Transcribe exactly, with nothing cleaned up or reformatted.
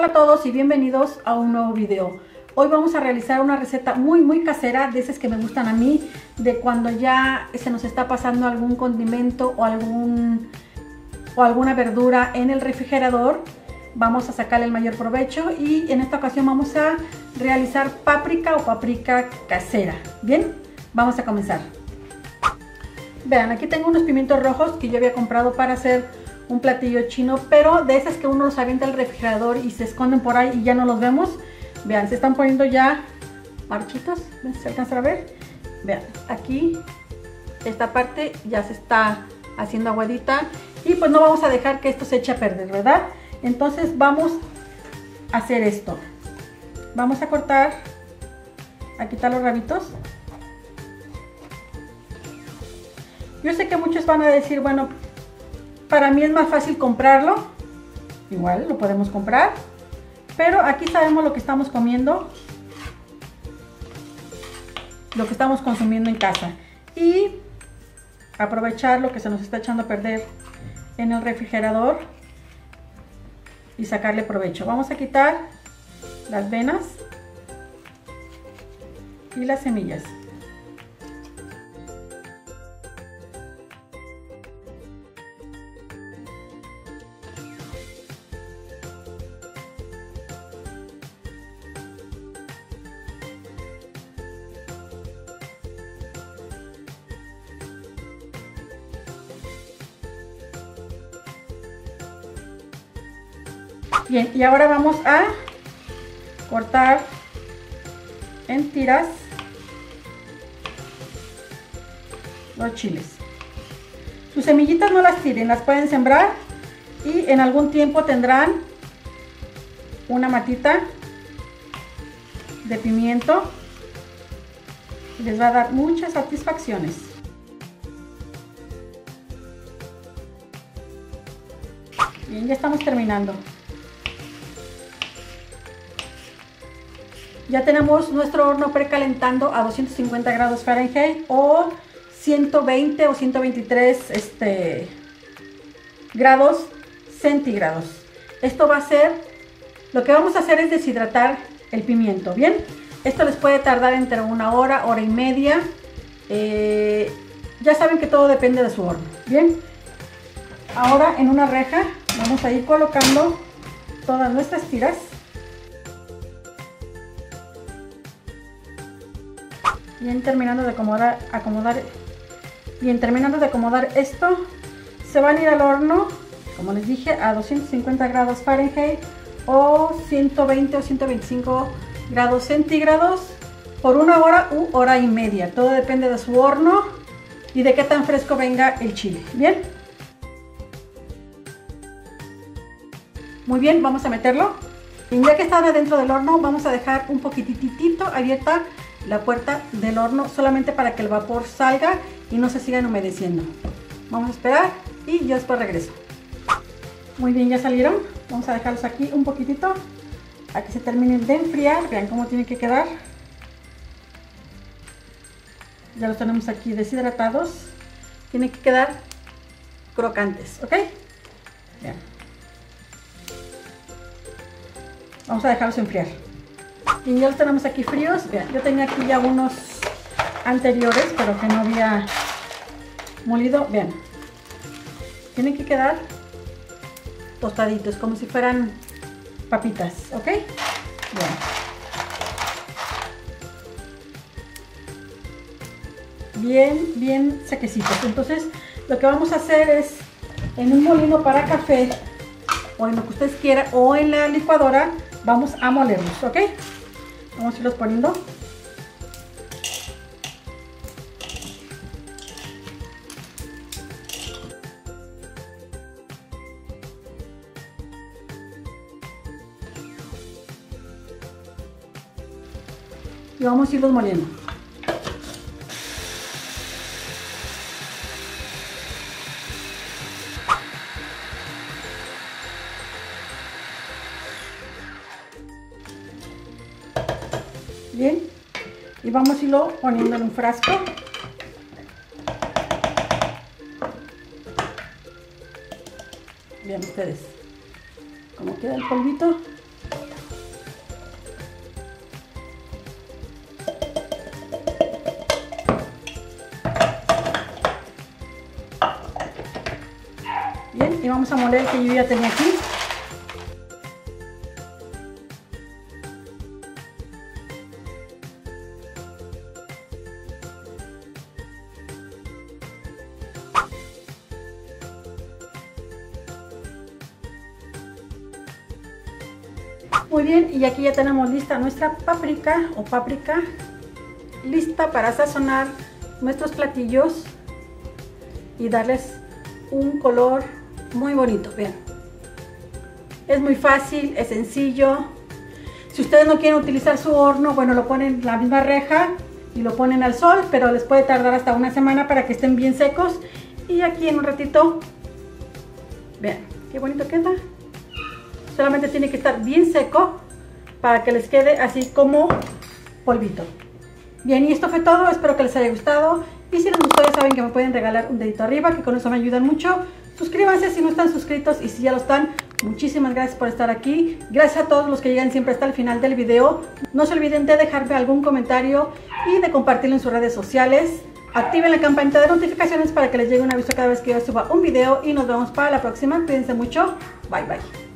Hola a todos y bienvenidos a un nuevo video. Hoy vamos a realizar una receta muy muy casera, de esas que me gustan a mí, de cuando ya se nos está pasando algún condimento o, algún, o alguna verdura en el refrigerador. Vamos a sacarle el mayor provecho y en esta ocasión vamos a realizar páprica o paprika casera. Bien, vamos a comenzar. Vean, aquí tengo unos pimientos rojos que yo había comprado para hacer un platillo chino, pero de esas que uno los avienta al refrigerador y se esconden por ahí y ya no los vemos. Vean, se están poniendo ya marchitos, ¿se alcanza a ver? Vean, aquí esta parte ya se está haciendo aguadita y pues no vamos a dejar que esto se eche a perder, ¿verdad? Entonces vamos a hacer esto. Vamos a cortar, a quitar los rabitos. Yo sé que muchos van a decir, bueno, para mí es más fácil comprarlo. Igual lo podemos comprar, pero aquí sabemos lo que estamos comiendo, lo que estamos consumiendo en casa, y aprovechar lo que se nos está echando a perder en el refrigerador y sacarle provecho. Vamos a quitar las venas y las semillas. Bien, y ahora vamos a cortar en tiras los chiles. Sus semillitas no las tiren, las pueden sembrar y en algún tiempo tendrán una matita de pimiento y les va a dar muchas satisfacciones. Bien, ya estamos terminando. Ya tenemos nuestro horno precalentando a doscientos cincuenta grados Fahrenheit o ciento veinte o ciento veintitrés este, grados centígrados. Esto va a ser, lo que vamos a hacer es deshidratar el pimiento, ¿bien? Esto les puede tardar entre una hora, hora y media. Eh, ya saben que todo depende de su horno, ¿bien? Ahora en una reja vamos a ir colocando todas nuestras tiras. Bien, terminando de acomodar, acomodar, bien, terminando de acomodar esto, se van a ir al horno, como les dije, a doscientos cincuenta grados Fahrenheit o ciento veinte o ciento veinticinco grados centígrados por una hora u hora y media. Todo depende de su horno y de qué tan fresco venga el chile. Bien. Muy bien, vamos a meterlo. Y ya que está dentro del horno, vamos a dejar un poquititito abierta la puerta del horno, solamente para que el vapor salga y no se sigan humedeciendo. Vamos a esperar y yo después regreso. Muy bien, ya salieron. Vamos a dejarlos aquí un poquitito a que se terminen de enfriar. Vean cómo tienen que quedar. Ya los tenemos aquí deshidratados. Tienen que quedar crocantes, ¿ok? Vean. Vamos a dejarlos enfriar. Y ya los tenemos aquí fríos. Vean, yo tenía aquí ya unos anteriores, pero que no había molido. Vean, tienen que quedar tostaditos, como si fueran papitas, ¿ok? Bien. Bien, bien sequecitos. Entonces, lo que vamos a hacer es, en un molino para café, o en lo que ustedes quieran, o en la licuadora, vamos a molerlos, ¿ok? Vamos a irlos poniendo. Y vamos a irlos moliendo. Bien, y vamos a irlo poniendo en un frasco. Vean ustedes cómo queda el polvito. vamos a moler el que yo ya tenía aquí. Muy bien, y aquí ya tenemos lista nuestra páprica o páprica, lista para sazonar nuestros platillos y darles un color muy bonito. Vean, es muy fácil, es sencillo. Si ustedes no quieren utilizar su horno, bueno, lo ponen en la misma reja y lo ponen al sol, pero les puede tardar hasta una semana para que estén bien secos. Y aquí en un ratito, vean qué bonito queda. Solamente tiene que estar bien seco para que les quede así como polvito. Bien, y esto fue todo. Espero que les haya gustado. Y si les gustó, ya saben que me pueden regalar un dedito arriba, que con eso me ayudan mucho. Suscríbanse si no están suscritos, y si ya lo están, muchísimas gracias por estar aquí. Gracias a todos los que llegan siempre hasta el final del video. No se olviden de dejarme algún comentario y de compartirlo en sus redes sociales. Activen la campanita de notificaciones para que les llegue un aviso cada vez que yo suba un video. Y nos vemos para la próxima. Cuídense mucho. Bye, bye.